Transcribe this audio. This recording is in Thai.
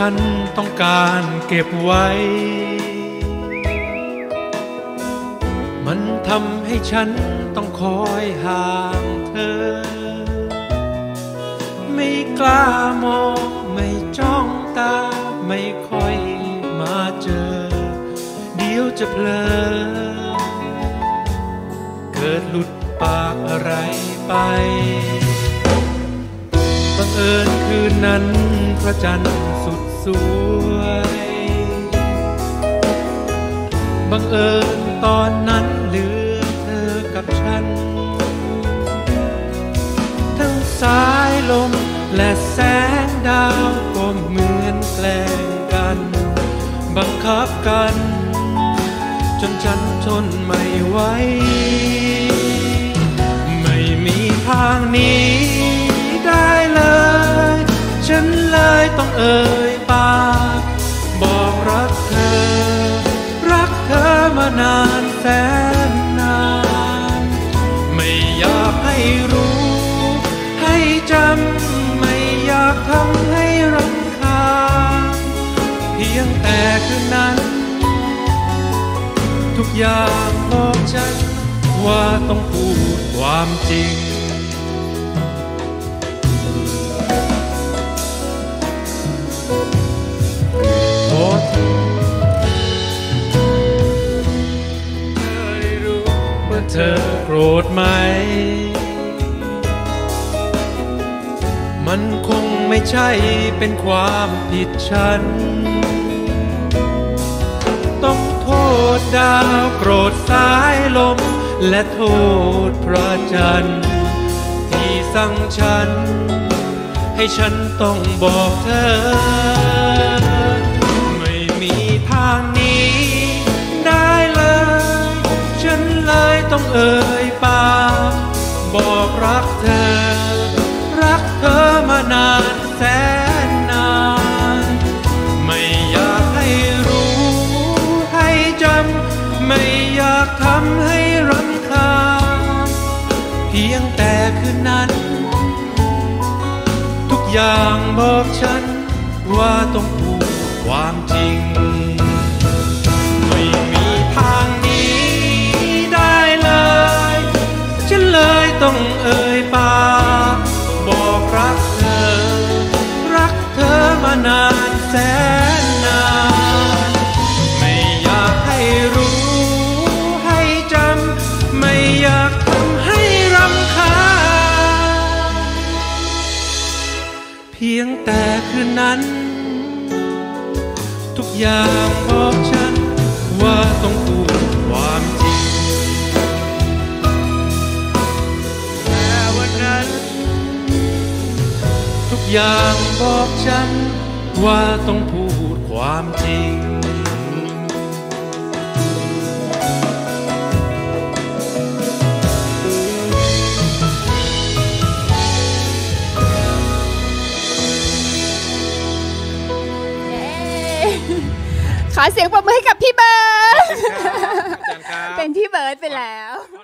ฉันต้องการเก็บไว้มันทำให้ฉันต้องคอยห่างเธอไม่กล้ามองไม่จ้องตาไม่ค่อยมาเจอเดี๋ยวจะเพลอเกิดหลุดปากอะไรไปบังเอิญคืนนั้นพระจันทร์สุดสวยบังเอิญตอนนั้นเหลือเธอกับฉันทั้งสายลมและแสงดาวก็เหมือนแกล้งกันบังคับกันจนฉันทนไม่ไหวไม่มีทางหนีได้เลยฉันเลยต้องเอ่ยปากบอกรักเธอรักเธอมานานแสนนานไม่อยากให้รู้ให้จำไม่อยากทำให้รำคาญเพียงแต่คืนนั้นทุกอย่างบอกฉันว่าต้องพูดความจริงโอ้เธอได้รู้ว่าเธอโกรธไหมมันคงไม่ใช่เป็นความผิดฉันต้องโทษดาวโกรธสายลมและโทษพระจันทร์ที่สั่งฉันให้ฉันต้องบอกเธอไม่มีทางหนีได้เลยฉันเลยต้องเอ่ยปากบอกรักเธอรักเธอมานานแสนนานไม่อยากให้รู้ให้จำไม่อยากทำให้รำคาญเพียงแต่คืนนั้นทุกอย่างบอกฉันว่าต้องพูดความจริงไม่มีทางหนีได้เลยฉันเลยต้องเอ่ยปากบอกรักเธอรักเธอมานานแสนนานไม่อยากให้รู้ให้จำไม่อยากทำให้รำคาญเพียงแต่คืนนั้นทุกอย่างบอกฉันว่าต้องพูดความจริงแต่วันนั้นทุกอย่างบอกฉันว่าต้องพูดความจริงขอเสียงปรบมือให้กับพี่เบิร์ดเป็นพี่เบิร์ดไปแล้ว